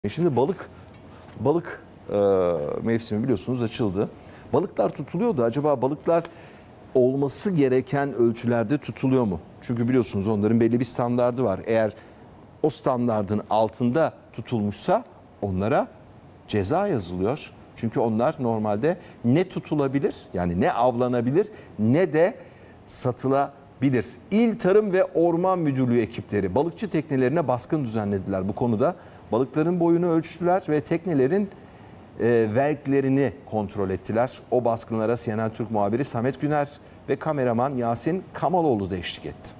Şimdi balık mevsimi biliyorsunuz açıldı. Balıklar tutuluyor da acaba balıklar olması gereken ölçülerde tutuluyor mu? Çünkü biliyorsunuz onların belli bir standardı var. Eğer o standardın altında tutulmuşsa onlara ceza yazılıyor. Çünkü onlar normalde ne tutulabilir, yani ne avlanabilir ne de satılabilir. İl Tarım ve Orman Müdürlüğü ekipleri balıkçı teknelerine baskın düzenlediler bu konuda. Balıkların boyunu ölçtüler ve teknelerin vergilerini kontrol ettiler. O baskınlara CNN Türk muhabiri Samet Güner ve kameraman Yasin Kamaloğlu da eşlik etti.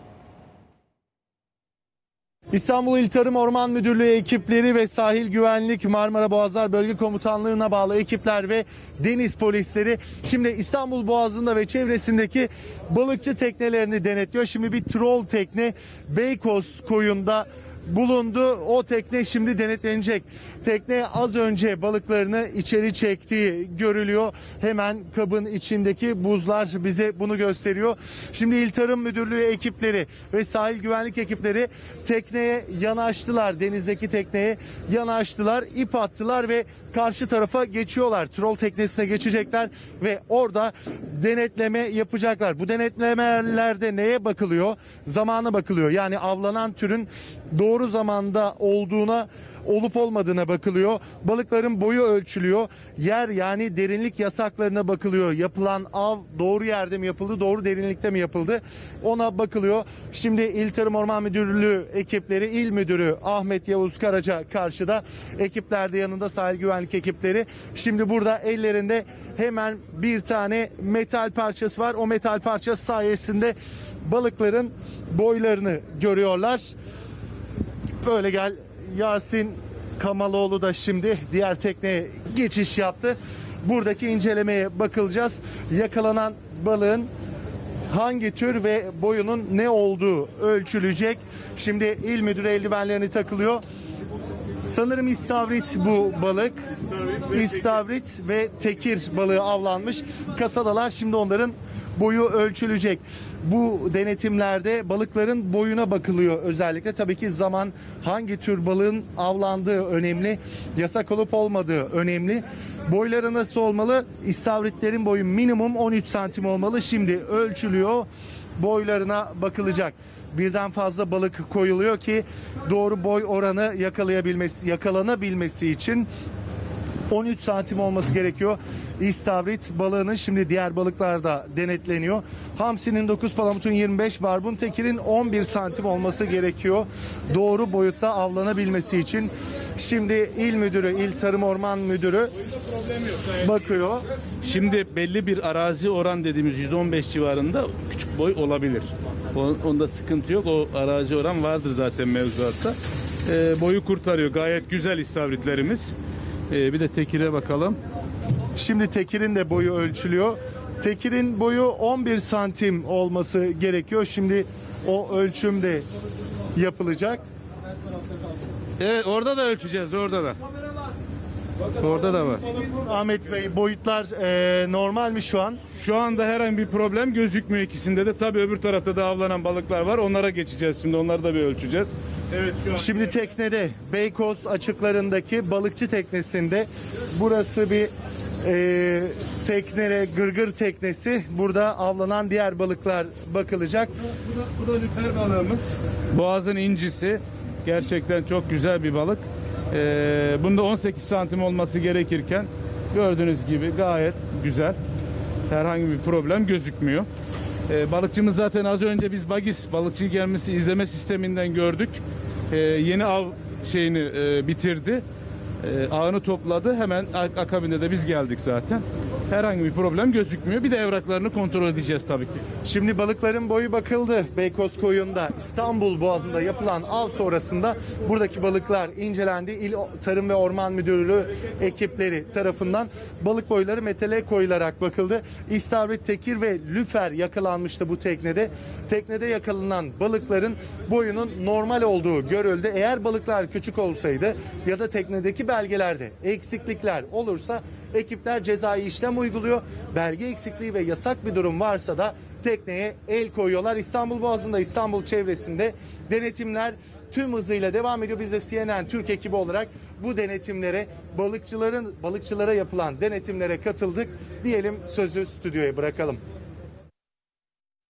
İstanbul İl Tarım Orman Müdürlüğü ekipleri ve Sahil Güvenlik Marmara Boğazlar Bölge Komutanlığı'na bağlı ekipler ve deniz polisleri şimdi İstanbul Boğazı'nda ve çevresindeki balıkçı teknelerini denetliyor. Şimdi bir troll tekne Beykoz koyunda bulundu. O tekne şimdi denetlenecek. Tekne az önce balıklarını içeri çektiği görülüyor. Hemen kabın içindeki buzlar bize bunu gösteriyor. Şimdi İl Tarım Müdürlüğü ekipleri ve sahil güvenlik ekipleri tekneye yanaştılar. Denizdeki tekneye yanaştılar, ip attılar ve karşı tarafa geçiyorlar. Troll teknesine geçecekler ve orada denetleme yapacaklar. Bu denetlemelerde neye bakılıyor? Zamana bakılıyor. Yani avlanan türün doğru zamanda olup olmadığına bakılıyor. Balıkların boyu ölçülüyor. Yer yani derinlik yasaklarına bakılıyor. Yapılan av doğru yerde mi yapıldı, doğru derinlikte mi yapıldı? Ona bakılıyor. Şimdi İl Tarım Orman Müdürlüğü ekipleri, İl Müdürü Ahmet Yavuz Karaca karşıda. Ekipler de yanında, sahil güvenlik ekipleri. Şimdi burada ellerinde hemen bir tane metal parçası var. O metal parçası sayesinde balıkların boylarını görüyorlar. Böyle gel. Yasin Kamaloğlu da şimdi diğer tekneye geçiş yaptı. Buradaki incelemeye bakılacağız. Yakalanan balığın hangi tür ve boyunun ne olduğu ölçülecek. Şimdi il müdürü eldivenlerini takılıyor. Sanırım istavrit bu balık. İstavrit ve tekir balığı avlanmış. Kasadalar şimdi onların boyu ölçülecek. Bu denetimlerde balıkların boyuna bakılıyor özellikle. Tabii ki zaman, hangi tür balığın avlandığı önemli. Yasak olup olmadığı önemli. Boyları nasıl olmalı? İstavritlerin boyu minimum 13 santim olmalı. Şimdi ölçülüyor. Boylarına bakılacak. Birden fazla balık koyuluyor ki doğru boy oranı yakalanabilmesi için 13 santim olması gerekiyor. İstavrit balığının şimdi diğer balıklar da denetleniyor. Hamsinin 9, palamutun 25, barbun tekirin 11 santim olması gerekiyor. Doğru boyutta avlanabilmesi için. Şimdi il müdürü, İl Tarım Orman Müdürü bakıyor. Şimdi belli bir arazi oran dediğimiz %15 civarında küçük boy olabilir. Onda sıkıntı yok. O arazi oran vardır zaten mevzuatta. Boyu kurtarıyor. Gayet güzel istavritlerimiz. Bir de tekire bakalım. Şimdi tekirin de boyu ölçülüyor. Tekirin boyu 11 santim olması gerekiyor. Şimdi o ölçüm de yapılacak. Evet, orada da ölçeceğiz, orada da. Orada da var. Ahmet Bey, boyutlar normal mi şu an? Şu anda herhangi bir problem gözükmüyor ikisinde de. Tabii öbür tarafta da avlanan balıklar var. Onlara geçeceğiz şimdi. Onları da bir ölçeceğiz. Evet, şu an. Şimdi teknede Beykoz açıklarındaki balıkçı teknesinde, burası bir gırgır teknesi. Burada avlanan diğer balıklar bakılacak. Bu da lüfer balığımız. Boğazın incisi. Gerçekten çok güzel bir balık. Bunda 18 santim olması gerekirken gördüğünüz gibi gayet güzel. Herhangi bir problem gözükmüyor. Balıkçımız zaten az önce biz Bagis balıkçı gelmesi izleme sisteminden gördük. Yeni av bitirdi. Ağını topladı. Hemen akabinde de biz geldik zaten. Herhangi bir problem gözükmüyor. Bir de evraklarını kontrol edeceğiz tabii ki. Şimdi balıkların boyu bakıldı. Beykoz koyunda İstanbul Boğazı'nda yapılan av sonrasında buradaki balıklar incelendi. İl Tarım ve Orman Müdürlüğü ekipleri tarafından balık boyları metale koyularak bakıldı. İstavrit, tekir ve lüfer yakalanmıştı bu teknede. Teknede yakalanan balıkların boyunun normal olduğu görüldü. Eğer balıklar küçük olsaydı ya da teknedeki belgelerde eksiklikler olursa ekipler cezai işlem uyguluyor. Belge eksikliği ve yasak bir durum varsa da tekneye el koyuyorlar. İstanbul Boğazı'nda, İstanbul çevresinde denetimler tüm hızıyla devam ediyor. Biz de CNN Türk ekibi olarak bu denetimlere, balıkçılara yapılan denetimlere katıldık. Diyelim, sözü stüdyoya bırakalım.